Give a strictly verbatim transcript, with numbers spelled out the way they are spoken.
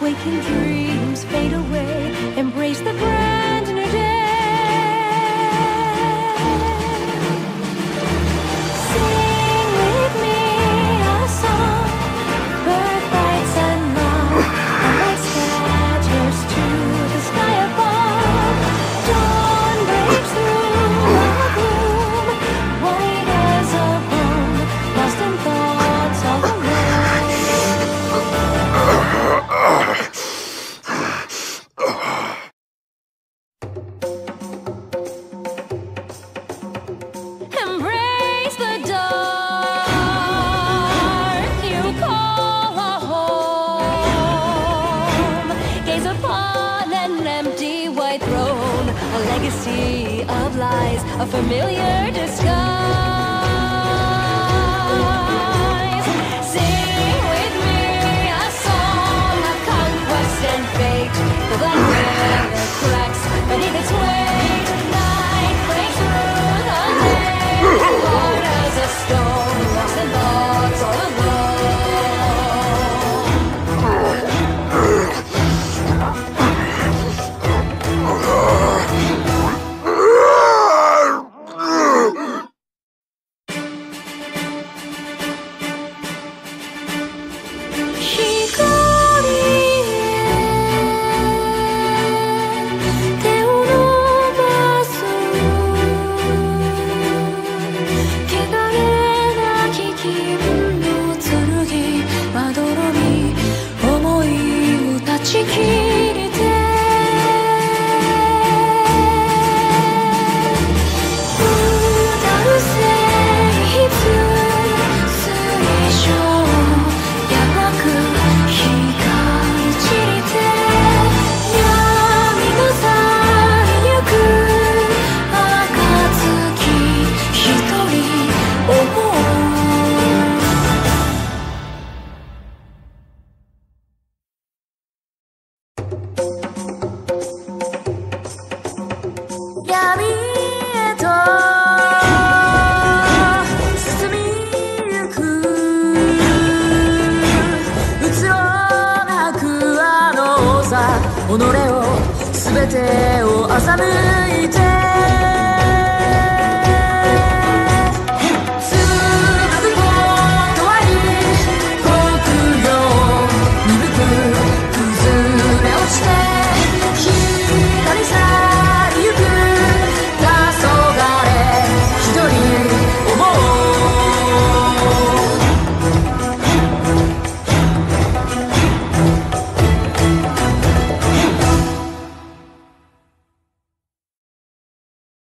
waking dreams fade away. Embrace the brand new day. Sing with me a song, birthrights and love. The light scatters to the sky above. Dawn breaks through the gloom, white as a bone, lost in thoughts all alone. Embrace the dark you call a home. Gaze upon an empty white throne, a legacy of lies, a familiar disguise. Sing with me a song of conquest and fate. The black river cracks beneath its weight. Night breaks through the day, hard as a stone, lost in thoughts all alone.己を全てを欺いて